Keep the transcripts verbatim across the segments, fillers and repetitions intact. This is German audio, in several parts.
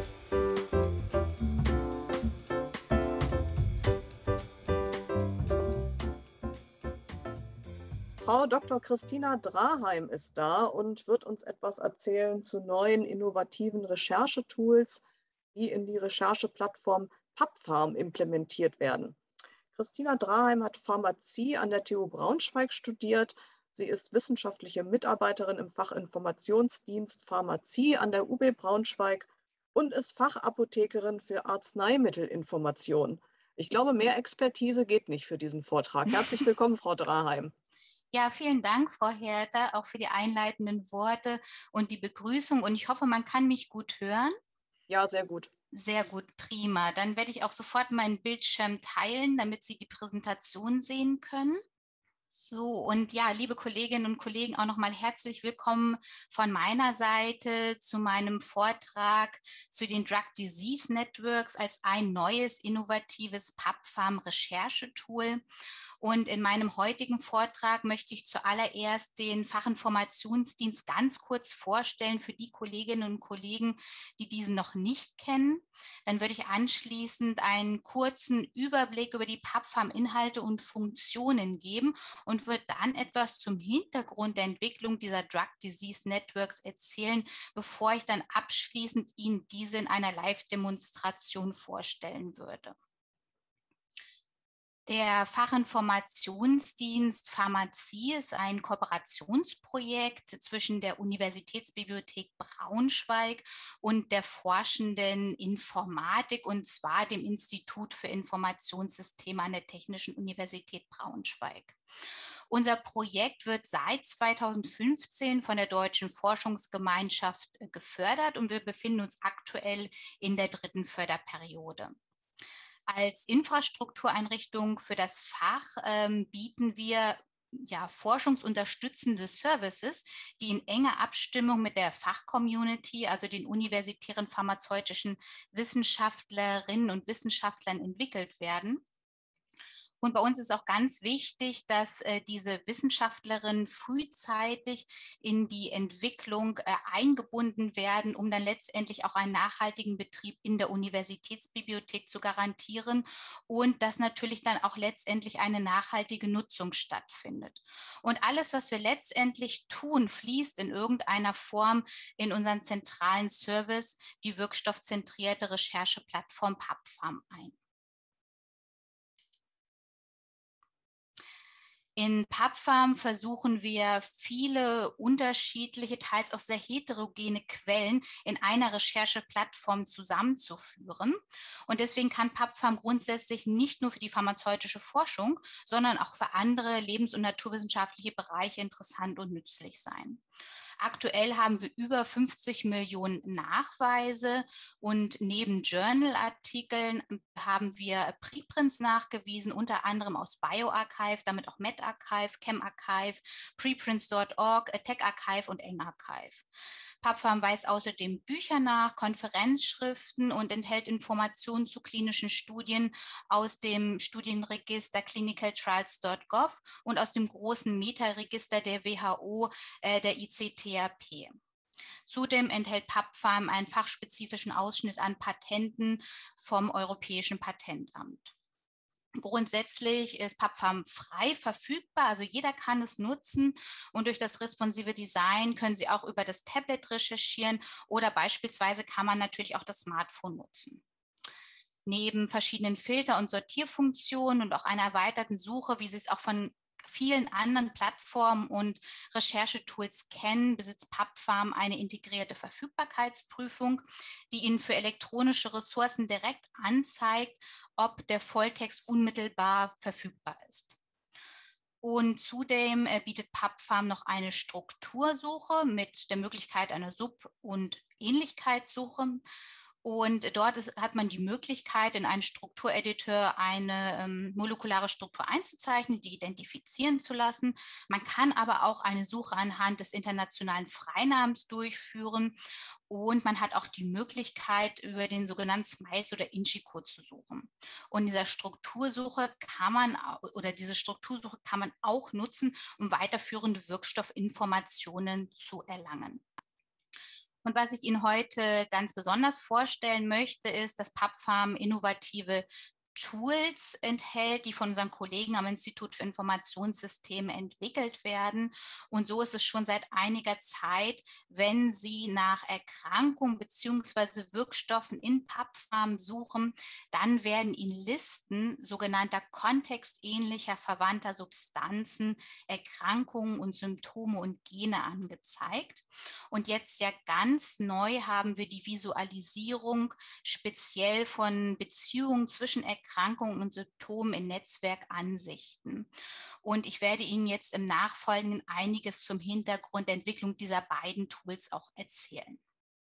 Frau Doktor Christina Draheim ist da und wird uns etwas erzählen zu neuen innovativen Recherchetools, die in die Rechercheplattform PubPharm implementiert werden. Christina Draheim hat Pharmazie an der T U Braunschweig studiert. Sie ist wissenschaftliche Mitarbeiterin im Fach Informationsdienst Pharmazie an der U B Braunschweig und ist Fachapothekerin für Arzneimittelinformation. Ich glaube, mehr Expertise geht nicht für diesen Vortrag. Herzlich willkommen, Frau Draheim. Ja, vielen Dank, Frau Herter, auch für die einleitenden Worte und die Begrüßung. Und ich hoffe, man kann mich gut hören. Ja, sehr gut. Sehr gut, prima. Dann werde ich auch sofort meinen Bildschirm teilen, damit Sie die Präsentation sehen können. So, und ja, liebe Kolleginnen und Kollegen, auch nochmal herzlich willkommen von meiner Seite zu meinem Vortrag zu den Drug Disease Networks als ein neues, innovatives PubPharm-Recherchetool. Und in meinem heutigen Vortrag möchte ich zuallererst den Fachinformationsdienst ganz kurz vorstellen für die Kolleginnen und Kollegen, die diesen noch nicht kennen. Dann würde ich anschließend einen kurzen Überblick über die PubPharm-Inhalte und Funktionen geben und würde dann etwas zum Hintergrund der Entwicklung dieser Drug Disease Networks erzählen, bevor ich dann abschließend Ihnen diese in einer Live-Demonstration vorstellen würde. Der Fachinformationsdienst Pharmazie ist ein Kooperationsprojekt zwischen der Universitätsbibliothek Braunschweig und der forschenden Informatik, und zwar dem Institut für Informationssysteme an der Technischen Universität Braunschweig. Unser Projekt wird seit zweitausendfünfzehn von der Deutschen Forschungsgemeinschaft gefördert und wir befinden uns aktuell in der dritten Förderperiode. Als Infrastruktureinrichtung für das Fach ähm, bieten wir ja, forschungsunterstützende Services, die in enger Abstimmung mit der Fachcommunity, also den universitären pharmazeutischen Wissenschaftlerinnen und Wissenschaftlern entwickelt werden. Und bei uns ist auch ganz wichtig, dass äh, diese Wissenschaftlerinnen frühzeitig in die Entwicklung äh, eingebunden werden, um dann letztendlich auch einen nachhaltigen Betrieb in der Universitätsbibliothek zu garantieren und dass natürlich dann auch letztendlich eine nachhaltige Nutzung stattfindet. Und alles, was wir letztendlich tun, fließt in irgendeiner Form in unseren zentralen Service, die wirkstoffzentrierte Rechercheplattform PubPharm, ein. In PubPharm versuchen wir viele unterschiedliche, teils auch sehr heterogene Quellen in einer Rechercheplattform zusammenzuführen. Und deswegen kann PubPharm grundsätzlich nicht nur für die pharmazeutische Forschung, sondern auch für andere lebens- und naturwissenschaftliche Bereiche interessant und nützlich sein. Aktuell haben wir über fünfzig Millionen Nachweise und neben Journal-Artikeln haben wir Preprints nachgewiesen, unter anderem aus bioRxiv, damit auch medRxiv, chemarchive, preprints Punkt org, techarchive und engarchive. PubPharm weist außerdem Bücher nach, Konferenzschriften und enthält Informationen zu klinischen Studien aus dem Studienregister clinical trials Punkt gov und aus dem großen Meta-Register der W H O, äh, der I C T R P. Zudem enthält PubPharm einen fachspezifischen Ausschnitt an Patenten vom Europäischen Patentamt. Grundsätzlich ist PubPharm frei verfügbar, also jeder kann es nutzen und durch das responsive Design können Sie auch über das Tablet recherchieren oder beispielsweise kann man natürlich auch das Smartphone nutzen. Neben verschiedenen Filter- und Sortierfunktionen und auch einer erweiterten Suche, wie Sie es auch von vielen anderen Plattformen und Recherchetools kennen, besitzt PubPharm eine integrierte Verfügbarkeitsprüfung, die Ihnen für elektronische Ressourcen direkt anzeigt, ob der Volltext unmittelbar verfügbar ist. Und zudem bietet PubPharm noch eine Struktursuche mit der Möglichkeit einer Sub- und Ähnlichkeitssuche. Und dort ist, hat man die Möglichkeit, in einen Struktureditor eine ähm, molekulare Struktur einzuzeichnen, die identifizieren zu lassen. Man kann aber auch eine Suche anhand des internationalen Freinamens durchführen. Und man hat auch die Möglichkeit, über den sogenannten Smiles- oder Inchi-Code zu suchen. Und dieser Struktursuche kann man, oder diese Struktursuche kann man auch nutzen, um weiterführende Wirkstoffinformationen zu erlangen. Und was ich Ihnen heute ganz besonders vorstellen möchte, ist, dass PubPharm innovative Tools enthält, die von unseren Kollegen am Institut für Informationssysteme entwickelt werden. Und so ist es schon seit einiger Zeit, wenn Sie nach Erkrankungen bzw. Wirkstoffen in PubPharm suchen, dann werden Ihnen Listen sogenannter kontextähnlicher verwandter Substanzen, Erkrankungen und Symptome und Gene angezeigt. Und jetzt ja ganz neu haben wir die Visualisierung speziell von Beziehungen zwischen Erkrankungen und Symptomen in Netzwerkansichten. Und ich werde Ihnen jetzt im Nachfolgenden einiges zum Hintergrund der Entwicklung dieser beiden Tools auch erzählen.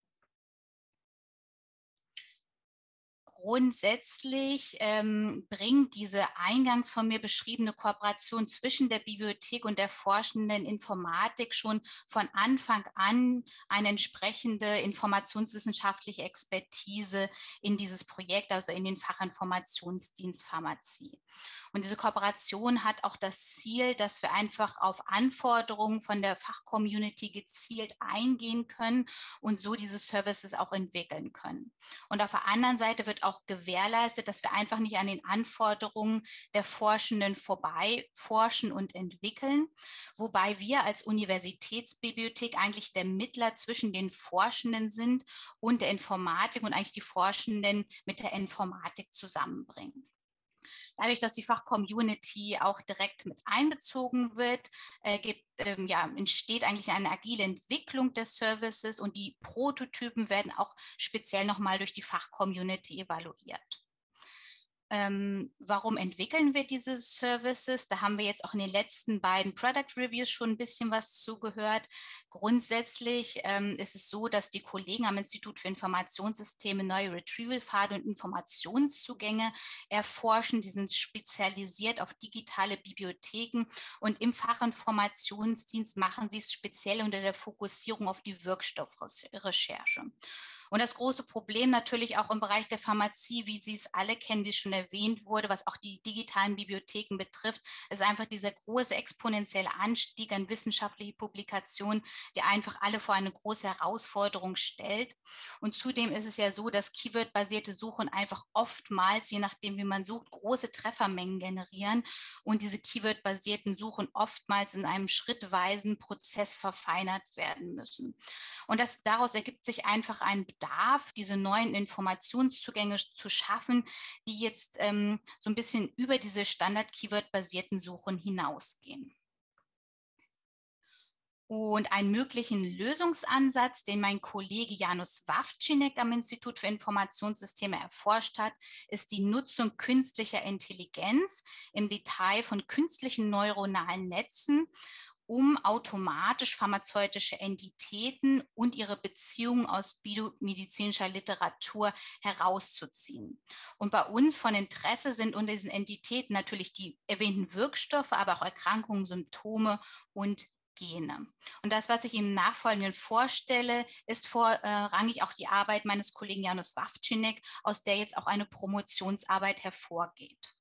Grundsätzlich ähm, bringt diese eingangs von mir beschriebene Kooperation zwischen der Bibliothek und der forschenden Informatik schon von Anfang an eine entsprechende informationswissenschaftliche Expertise in dieses Projekt, also in den Fachinformationsdienst Pharmazie. Und diese Kooperation hat auch das Ziel, dass wir einfach auf Anforderungen von der Fachcommunity gezielt eingehen können und so diese Services auch entwickeln können. Und auf der anderen Seite wird auch gewährleistet, dass wir einfach nicht an den Anforderungen der Forschenden vorbei forschen und entwickeln, wobei wir als Universitätsbibliothek eigentlich der Mittler zwischen den Forschenden sind und der Informatik und eigentlich die Forschenden mit der Informatik zusammenbringen. Dadurch, dass die Fachcommunity auch direkt mit einbezogen wird, äh, gibt, ähm, ja, entsteht eigentlich eine agile Entwicklung des Services und die Prototypen werden auch speziell nochmal durch die Fachcommunity evaluiert. Ähm, warum entwickeln wir diese Services? Da haben wir jetzt auch in den letzten beiden Product Reviews schon ein bisschen was zugehört. Grundsätzlich ähm, ist es so, dass die Kollegen am Institut für Informationssysteme neue Retrieval-Pfade und Informationszugänge erforschen. Die sind spezialisiert auf digitale Bibliotheken und im Fachinformationsdienst machen sie es speziell unter der Fokussierung auf die Wirkstoffrecherche. Und das große Problem natürlich auch im Bereich der Pharmazie, wie Sie es alle kennen, wie es schon erwähnt wurde, was auch die digitalen Bibliotheken betrifft, ist einfach dieser große exponentielle Anstieg an wissenschaftlichen Publikationen, der einfach alle vor eine große Herausforderung stellt. Und zudem ist es ja so, dass Keyword-basierte Suchen einfach oftmals, je nachdem wie man sucht, große Treffermengen generieren und diese Keyword-basierten Suchen oftmals in einem schrittweisen Prozess verfeinert werden müssen. Und das, daraus ergibt sich einfach ein Bedarf, diese neuen Informationszugänge zu schaffen, die jetzt ähm, so ein bisschen über diese Standard-Keyword-basierten Suchen hinausgehen. Und einen möglichen Lösungsansatz, den mein Kollege Janusz Wawczynek am Institut für Informationssysteme erforscht hat, ist die Nutzung künstlicher Intelligenz, im Detail von künstlichen neuronalen Netzen, um automatisch pharmazeutische Entitäten und ihre Beziehungen aus biomedizinischer Literatur herauszuziehen. Und bei uns von Interesse sind unter diesen Entitäten natürlich die erwähnten Wirkstoffe, aber auch Erkrankungen, Symptome und Gene. Und das, was ich im Nachfolgenden vorstelle, ist vorrangig auch die Arbeit meines Kollegen Janusz Wawczynek, aus der jetzt auch eine Promotionsarbeit hervorgeht.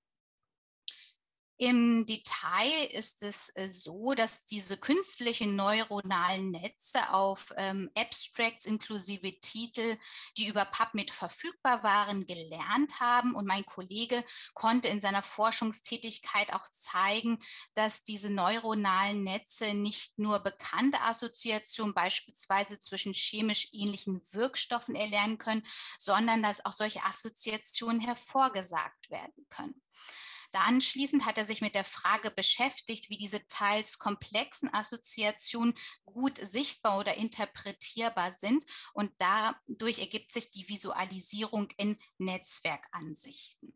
Im Detail ist es so, dass diese künstlichen neuronalen Netze auf ähm, Abstracts inklusive Titel, die über PubMed verfügbar waren, gelernt haben. Und mein Kollege konnte in seiner Forschungstätigkeit auch zeigen, dass diese neuronalen Netze nicht nur bekannte Assoziationen beispielsweise zwischen chemisch ähnlichen Wirkstoffen erlernen können, sondern dass auch solche Assoziationen hervorgesagt werden können. Da anschließend hat er sich mit der Frage beschäftigt, wie diese teils komplexen Assoziationen gut sichtbar oder interpretierbar sind. Und dadurch ergibt sich die Visualisierung in Netzwerkansichten.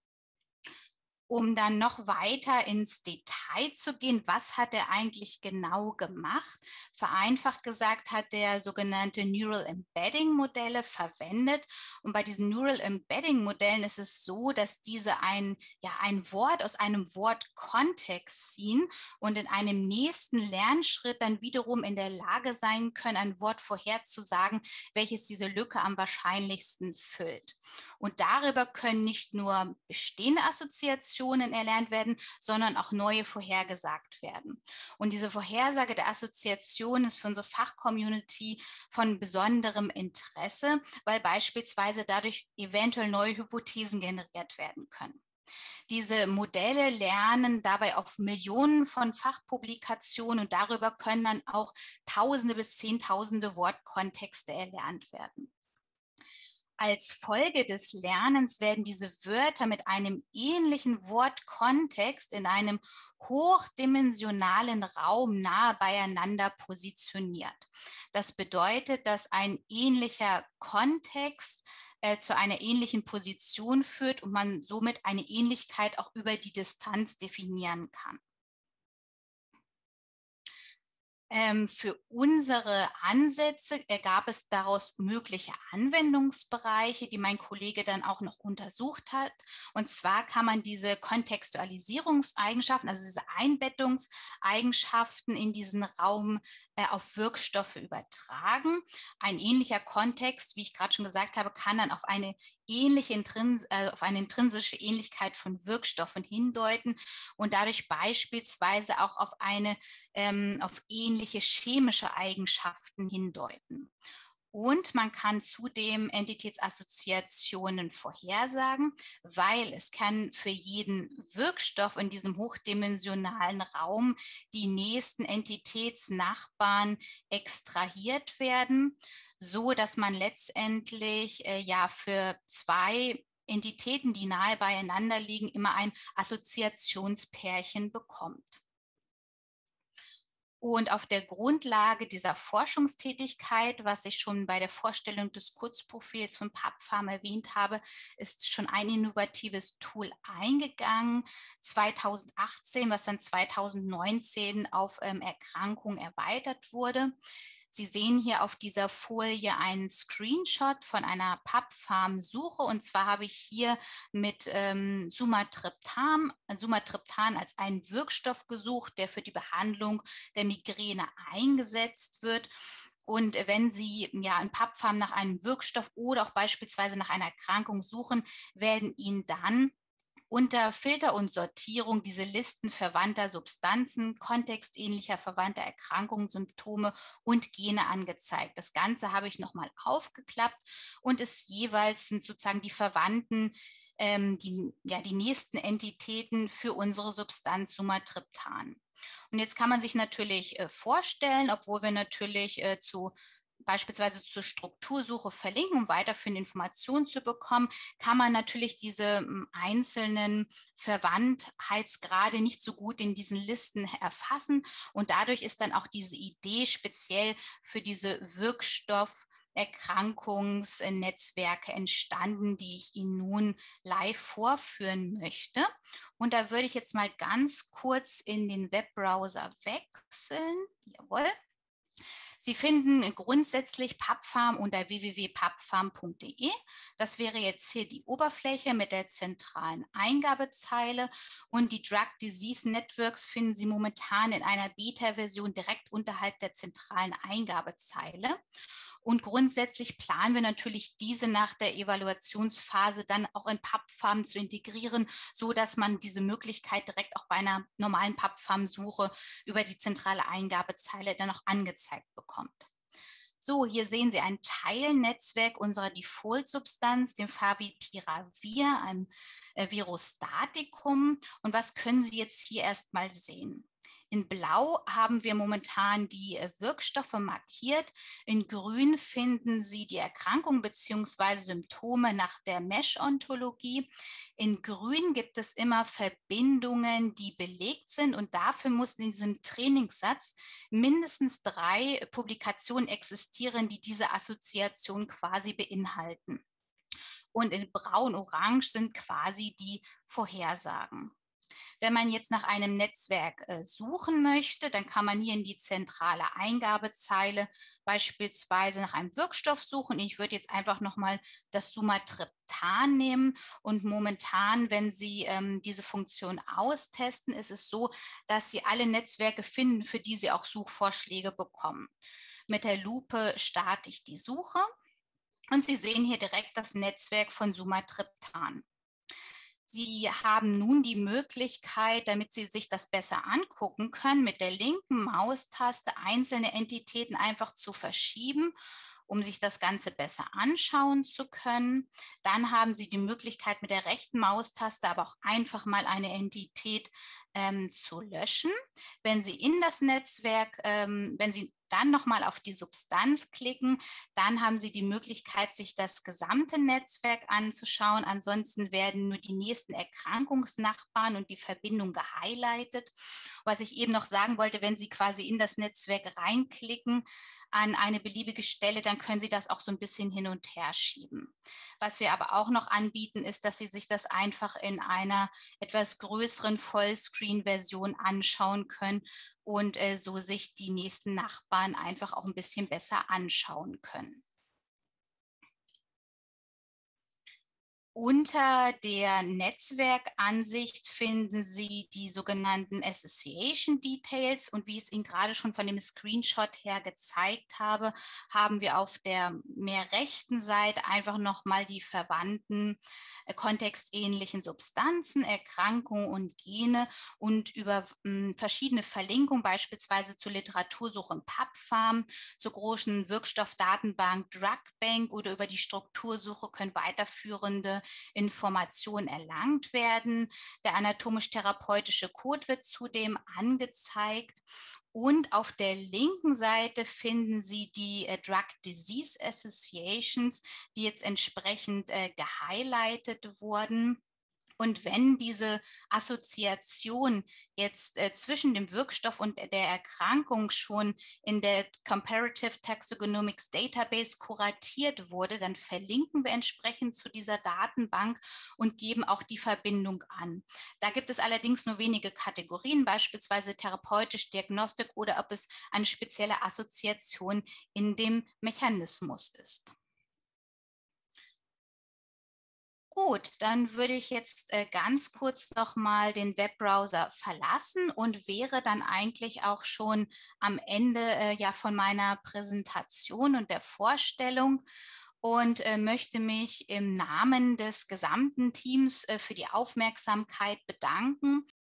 Um dann noch weiter ins Detail zu gehen, was hat er eigentlich genau gemacht? Vereinfacht gesagt hat er sogenannte Neural Embedding Modelle verwendet. Und bei diesen Neural Embedding Modellen ist es so, dass diese ein, ja, ein Wort aus einem Wortkontext ziehen und in einem nächsten Lernschritt dann wiederum in der Lage sein können, ein Wort vorherzusagen, welches diese Lücke am wahrscheinlichsten füllt. Und darüber können nicht nur bestehende Assoziationen Assoziationen erlernt werden, sondern auch neue vorhergesagt werden. Und diese Vorhersage der Assoziation ist für unsere Fachcommunity von besonderem Interesse, weil beispielsweise dadurch eventuell neue Hypothesen generiert werden können. Diese Modelle lernen dabei auf Millionen von Fachpublikationen und darüber können dann auch Tausende bis Zehntausende Wortkontexte erlernt werden. Als Folge des Lernens werden diese Wörter mit einem ähnlichen Wortkontext in einem hochdimensionalen Raum nahe beieinander positioniert. Das bedeutet, dass ein ähnlicher Kontext äh, zu einer ähnlichen Position führt und man somit eine Ähnlichkeit auch über die Distanz definieren kann. Ähm, für unsere Ansätze ergab es daraus mögliche Anwendungsbereiche, die mein Kollege dann auch noch untersucht hat. Und zwar kann man diese Kontextualisierungseigenschaften, also diese Einbettungseigenschaften in diesen Raum äh, auf Wirkstoffe übertragen. Ein ähnlicher Kontext, wie ich gerade schon gesagt habe, kann dann auf eine ähnliche Intrins äh, auf eine intrinsische Ähnlichkeit von Wirkstoffen hindeuten und dadurch beispielsweise auch auf eine ähm, auf ähnliche chemische Eigenschaften hindeuten. Und man kann zudem Entitätsassoziationen vorhersagen, weil es kann für jeden Wirkstoff in diesem hochdimensionalen Raum die nächsten Entitätsnachbarn extrahiert werden, so dass man letztendlich äh, ja für zwei Entitäten, die nahe beieinander liegen, immer ein Assoziationspärchen bekommt. Und auf der Grundlage dieser Forschungstätigkeit, was ich schon bei der Vorstellung des Kurzprofils von PubPharm erwähnt habe, ist schon ein innovatives Tool eingegangen, zweitausendachtzehn, was dann zweitausendneunzehn auf ähm, Erkrankungen erweitert wurde. Sie sehen hier auf dieser Folie einen Screenshot von einer PubPharm-Suche und zwar habe ich hier mit ähm, Sumatriptan, Sumatriptan als einen Wirkstoff gesucht, der für die Behandlung der Migräne eingesetzt wird. Und wenn Sie ja in PubPharm nach einem Wirkstoff oder auch beispielsweise nach einer Erkrankung suchen, werden Ihnen dann unter Filter und Sortierung diese Listen verwandter Substanzen, kontextähnlicher verwandter Erkrankungen, Symptome und Gene angezeigt. Das Ganze habe ich nochmal aufgeklappt und es jeweils sind sozusagen die Verwandten, ähm, die, ja, die nächsten Entitäten für unsere Substanz Sumatriptan. Und jetzt kann man sich natürlich äh, vorstellen, obwohl wir natürlich äh, zu beispielsweise zur Struktursuche verlinken, um weiterführende Informationen zu bekommen, kann man natürlich diese m, einzelnen Verwandtheitsgrade nicht so gut in diesen Listen erfassen. Und dadurch ist dann auch diese Idee speziell für diese Wirkstofferkrankungsnetzwerke entstanden, die ich Ihnen nun live vorführen möchte. Und da würde ich jetzt mal ganz kurz in den Webbrowser wechseln. Jawohl. Sie finden grundsätzlich PubPharm unter w w w punkt pubpharm punkt de. Das wäre jetzt hier die Oberfläche mit der zentralen Eingabezeile und die Drug Disease Networks finden Sie momentan in einer Beta-Version direkt unterhalb der zentralen Eingabezeile. Und grundsätzlich planen wir natürlich diese nach der Evaluationsphase dann auch in PubPharm zu integrieren, so dass man diese Möglichkeit direkt auch bei einer normalen PubPharm-Suche über die zentrale Eingabezeile dann auch angezeigt bekommt. So, hier sehen Sie ein Teilnetzwerk unserer Default-Substanz, dem Favipiravir, einem äh, Virostatikum. Und was können Sie jetzt hier erstmal sehen? In Blau haben wir momentan die Wirkstoffe markiert. In Grün finden Sie die Erkrankung bzw. Symptome nach der Mesh-Ontologie. In Grün gibt es immer Verbindungen, die belegt sind und dafür mussten in diesem Trainingssatz mindestens drei Publikationen existieren, die diese Assoziation quasi beinhalten. Und in Braun-Orange sind quasi die Vorhersagen. Wenn man jetzt nach einem Netzwerk äh, suchen möchte, dann kann man hier in die zentrale Eingabezeile beispielsweise nach einem Wirkstoff suchen. Ich würde jetzt einfach nochmal das Sumatriptan nehmen und momentan, wenn Sie ähm, diese Funktion austesten, ist es so, dass Sie alle Netzwerke finden, für die Sie auch Suchvorschläge bekommen. Mit der Lupe starte ich die Suche und Sie sehen hier direkt das Netzwerk von Sumatriptan. Sie haben nun die Möglichkeit, damit Sie sich das besser angucken können, mit der linken Maustaste einzelne Entitäten einfach zu verschieben, um sich das Ganze besser anschauen zu können. Dann haben Sie die Möglichkeit, mit der rechten Maustaste aber auch einfach mal eine Entität ähm, zu löschen. Wenn Sie in das Netzwerk, ähm, wenn Sie dann nochmal auf die Substanz klicken, dann haben Sie die Möglichkeit, sich das gesamte Netzwerk anzuschauen. Ansonsten werden nur die nächsten Erkrankungsnachbarn und die Verbindung gehighlightet. Was ich eben noch sagen wollte, wenn Sie quasi in das Netzwerk reinklicken an eine beliebige Stelle, dann können Sie das auch so ein bisschen hin und her schieben. Was wir aber auch noch anbieten, ist, dass Sie sich das einfach in einer etwas größeren Vollscreen-Version anschauen können und äh, so sich die nächsten Nachbarn einfach auch ein bisschen besser anschauen können. Unter der Netzwerkansicht finden Sie die sogenannten Association Details und wie ich es Ihnen gerade schon von dem Screenshot her gezeigt habe, haben wir auf der mehr rechten Seite einfach nochmal die verwandten äh, kontextähnlichen Substanzen, Erkrankungen und Gene und über mh, verschiedene Verlinkungen, beispielsweise zur Literatursuche im PubPharm, zur großen Wirkstoffdatenbank DrugBank oder über die Struktursuche können weiterführende Informationen erlangt werden. Der anatomisch-therapeutische Code wird zudem angezeigt. Und auf der linken Seite finden Sie die äh, Drug Disease Associations, die jetzt entsprechend äh, gehighlightet wurden. Und wenn diese Assoziation jetzt äh, zwischen dem Wirkstoff und der Erkrankung schon in der Comparative Taxonomics Database kuratiert wurde, dann verlinken wir entsprechend zu dieser Datenbank und geben auch die Verbindung an. Da gibt es allerdings nur wenige Kategorien, beispielsweise therapeutisch, Diagnostik oder ob es eine spezielle Assoziation in dem Mechanismus ist. Gut, dann würde ich jetzt äh, ganz kurz nochmal den Webbrowser verlassen und wäre dann eigentlich auch schon am Ende äh, ja von meiner Präsentation und der Vorstellung und äh, möchte mich im Namen des gesamten Teams äh, für die Aufmerksamkeit bedanken